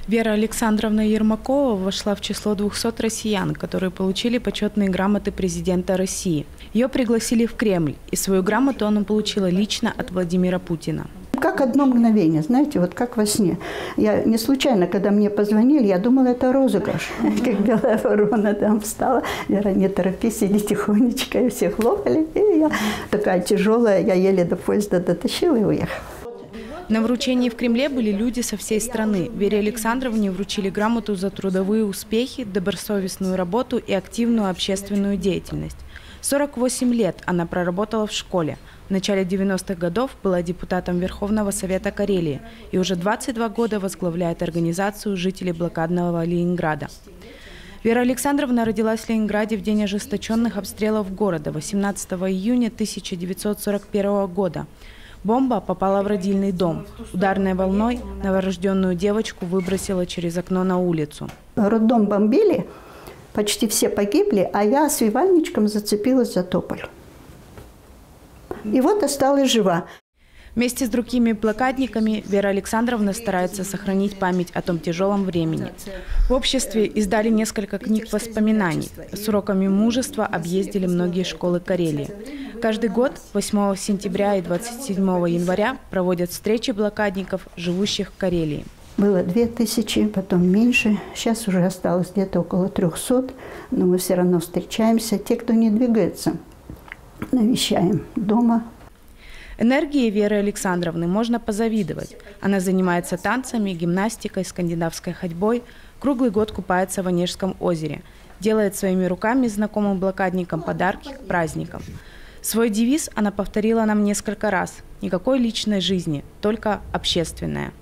Вера Александровна Ермакова вошла в число 200 россиян, которые получили почетные грамоты президента России. Ее пригласили в Кремль, и свою грамоту она получила лично от Владимира Путина. Как одно мгновение, знаете, вот как во сне. Я не случайно, когда мне позвонили, я думала, это розыгрыш. Как белая ворона там встала. Вера, не торопись, иди тихонечко. И все хлопали. И я такая тяжелая, я еле до поезда дотащила и уехала. На вручении в Кремле были люди со всей страны. Вере Александровне вручили грамоту за трудовые успехи, добросовестную работу и активную общественную деятельность. 48 лет она проработала в школе. В начале 90-х годов была депутатом Верховного Совета Карелии и уже 22 года возглавляет организацию жителей блокадного Ленинграда. Вера Александровна родилась в Ленинграде в день ожесточенных обстрелов города 18 июня 1941 года. Бомба попала в родильный дом. Ударной волной новорожденную девочку выбросила через окно на улицу. Роддом бомбили, почти все погибли, а я с свивальничком зацепилась за тополь. И вот осталась жива. Вместе с другими блокадниками Вера Александровна старается сохранить память о том тяжелом времени. В обществе издали несколько книг воспоминаний. С уроками мужества объездили многие школы Карелии. Каждый год 8 сентября и 27 января проводят встречи блокадников, живущих в Карелии. Было 2000, потом меньше. Сейчас уже осталось где-то около 300, но мы все равно встречаемся. Те, кто не двигается, навещаем дома. Энергии Веры Александровны можно позавидовать. Она занимается танцами, гимнастикой, скандинавской ходьбой, круглый год купается в Онежском озере, делает своими руками знакомым блокадникам подарки к праздникам. Свой девиз она повторила нам несколько раз: никакой личной жизни, только общественная.